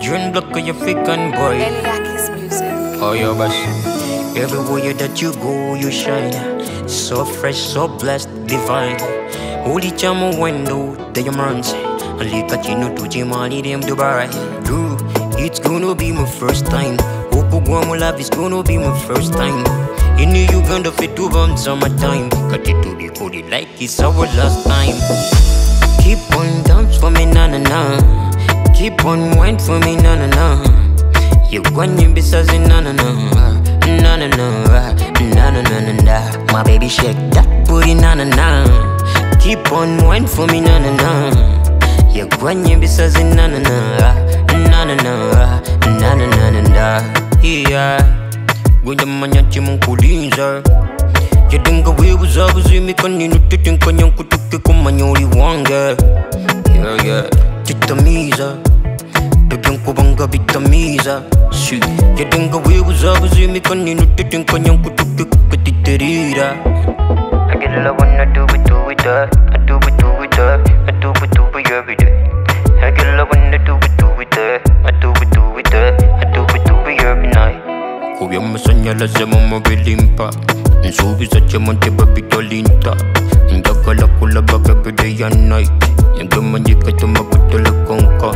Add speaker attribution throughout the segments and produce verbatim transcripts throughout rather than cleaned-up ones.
Speaker 1: Dream Blaq of your African boy.
Speaker 2: Blaq music.
Speaker 1: Oh, yo, boss. Everywhere that you go, you shine. So fresh, so blessed, divine. Holy chamo window, diamonds. Ali Kachino to Jimali, them Dubai. Girl, it's gonna be my first time. Oku Guamo love is gonna be my first time. In the Uganda, fit two bumps summertime. Cut it to the cody like it's our last time. Keep on dance for me, nanana. Keep on wine for me, nanana. You want me besides nanana. Na na na, na na na na. My baby shake that booty, na na na. Keep on wine for me, na na na. You want me besides na na na, na na na, na na na na. Yeah, when the man yachi munkulinza, you think we was always me kaninu titin kanyang kutuki kumanyoli wanga. Yeah yeah, chitamiza. Bigyan ko bang gabi tamiza. Si, yadang gawi was me kanino titing kanyang kutukik katitirira. I get love when I do it, do it, uh. I do it, do it, uh. I do it, do it every day. I get love when I do it, do it, uh. I do it, do it, uh. I do it, do it every night. Kuya masanyala sa mga bilimpa. Nsubi sa tiyaman tiba bitolinta. Indagala ko labag every day and night. Yung gaman di ka tumagutulagong ka.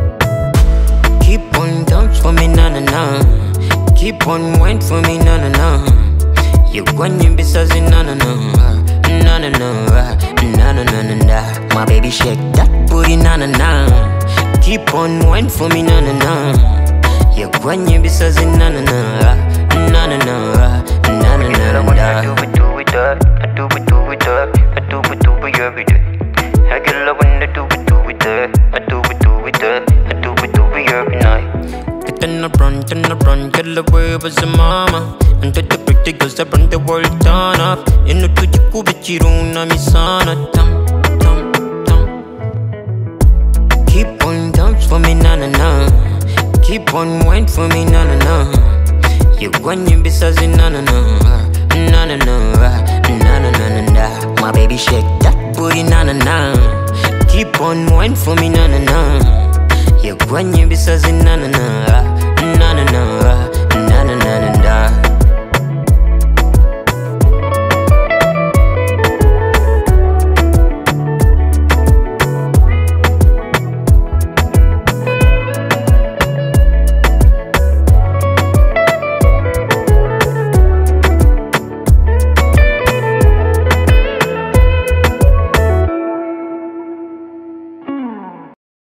Speaker 1: Keep on dance for me, na na na. Keep on wine for me, na na na. You want me besides na na na, na na na, na na na na. My baby shake that booty, na na na. Keep on wine for me, na na na. You want me besides na na na, na na na, na na na na. I do it, do it, I do it, do it, I do it, do it every day. I get love when I do it, do it, I do it, do it, I do it, do it every night. Get in the run, in the run, get away with the mama. And the pretty girls that run the world turn up. In the tuji kubichiruna misana tam tam tam. Keep on dance for me, na na na. Keep on wine for me, na na na. You want me besides na na na, na na na, na na na na. My baby shake that booty, na na na. Keep on wine for me, na na na. You want me besides na na na, na na na.